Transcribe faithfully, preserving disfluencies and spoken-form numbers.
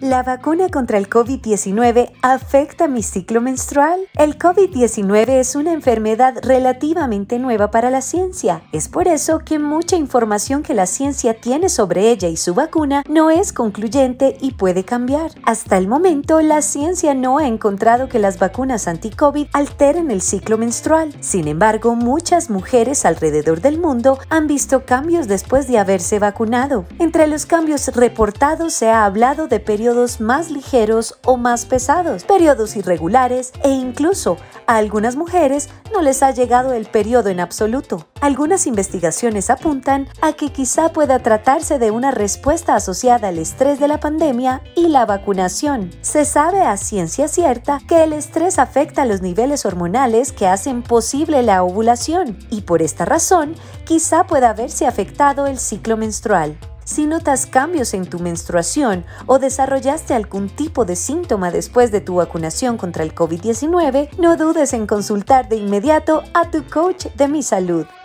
¿La vacuna contra el COVID diecinueve afecta mi ciclo menstrual? El COVID diecinueve es una enfermedad relativamente nueva para la ciencia. Es por eso que mucha información que la ciencia tiene sobre ella y su vacuna no es concluyente y puede cambiar. Hasta el momento, la ciencia no ha encontrado que las vacunas anti-COVID alteren el ciclo menstrual. Sin embargo, muchas mujeres alrededor del mundo han visto cambios después de haberse vacunado. Entre los cambios reportados se ha hablado de periodos más ligeros o más pesados, periodos irregulares e incluso a algunas mujeres no les ha llegado el periodo en absoluto. Algunas investigaciones apuntan a que quizá pueda tratarse de una respuesta asociada al estrés de la pandemia y la vacunación. Se sabe a ciencia cierta que el estrés afecta los niveles hormonales que hacen posible la ovulación y por esta razón quizá pueda verse afectado el ciclo menstrual. Si notas cambios en tu menstruación o desarrollaste algún tipo de síntoma después de tu vacunación contra el COVID diecinueve, no dudes en consultar de inmediato a tu coach de mi salud.